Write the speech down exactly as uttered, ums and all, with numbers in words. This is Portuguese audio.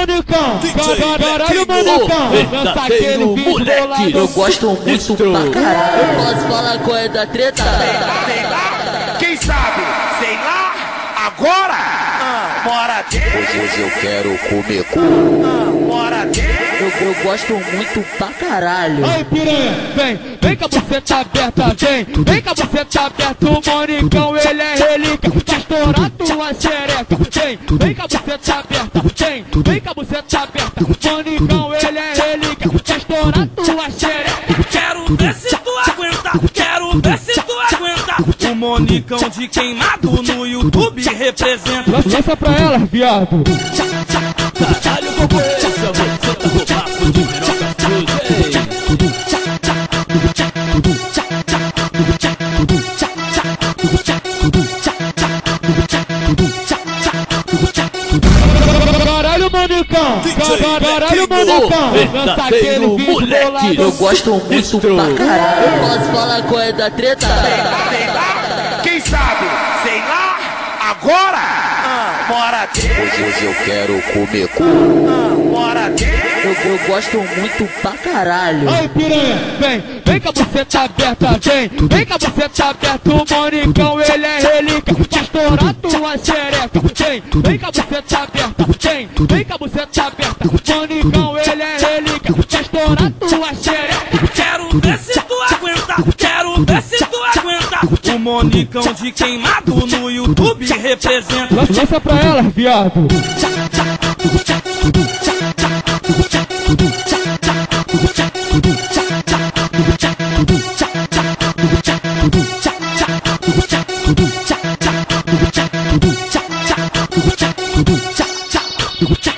Monicão, caralho, Monicão, dança aquele vídeo bolado. Eu gosto muito pra caralho. Eu posso falar qual é da treta? Quem sabe? Sei lá, agora! Ah, bora dentro! Hoje eu quero comer cu. Ah, bora dentro! Eu, eu gosto muito pra caralho. Aí piranha, vem, vem com a buceta aberta, vem, vem com a buceta aberta, o Monicão ele é relíquia, pra estourar tua xereca, vem, vem com a buceta aberta, vem, vem com a buceta aberta, o Monicão ele é relíquia, pra estourar tua xereca. Quero ver se tu aguenta, quero ver se tu aguenta. O Monicão de queimado no YouTube representa. Lança pra ela, viado. Caralho, como é essa você do papo de piroca cruz, Caralho, Monicão, caralho, Monicão, dança aquele vídeo bolado. Eu gosto muito pra caralho. Eu posso falar qual é da treta? Quem sabe? Sei lá, agora! Ah, bora dentro! Hoje eu quero comer cu. Ah, bora dentro! Eu, eu gosto muito pra caralho. Aí piranha, vem, vem com a buceta aberta, vem, vem com a buceta aberta, o Monicão ele é relíquia, pra estourar tua xereca, vem, vem com a buceta aberta, vem, vem com a buceta aberta, o Monicão ele é relíquia, pra estourar tua xereca. Quero ver se tu aguenta, quero ver se tu aguenta. O Monicão de queimado no YouTube representa. Lança pra ela, viado. Tudo